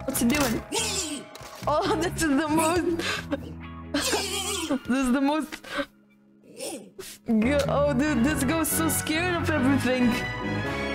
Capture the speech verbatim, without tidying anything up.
What's he doing? Oh, this is the most... This is the most... Oh, dude, this guy's so scared of everything.